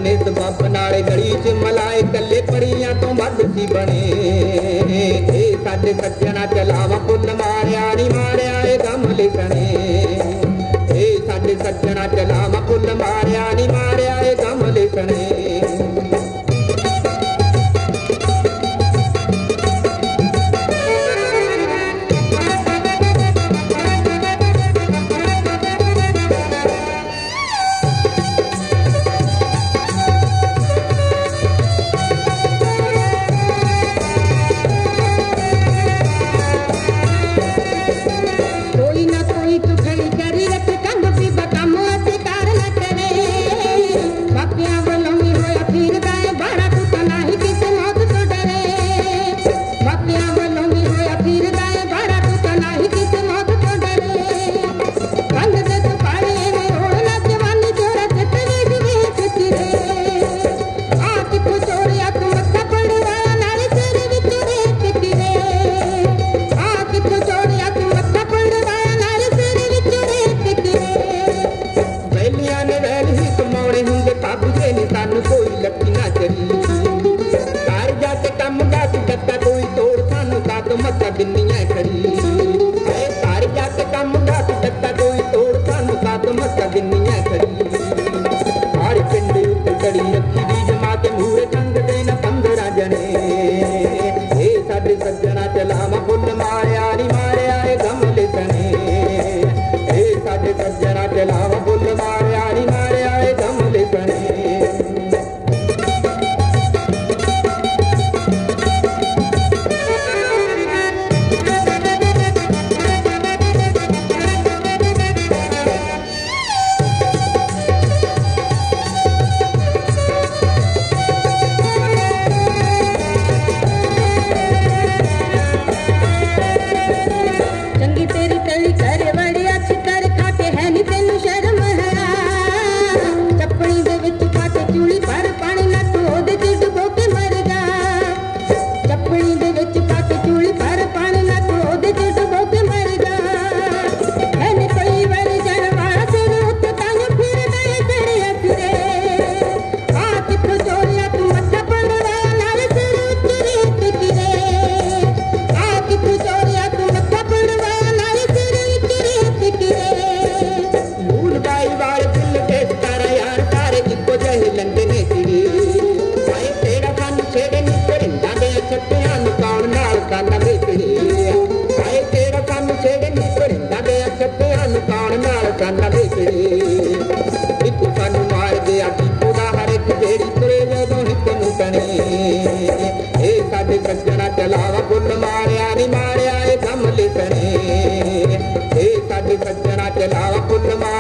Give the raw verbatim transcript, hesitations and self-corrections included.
ने सबब नाले गली च मलाए कले परियां तो मद सी बने ए साडे सज्जना चलावा फुल मारिया नी मारिया ए गमले सने ए साडे सज्जना चलावा फुल मारिया नी मारिया ए गमले सने चलावा फुल मारिया नी मारिया ए गमले सने ए साडे सज्जना चलावा फुल मारिया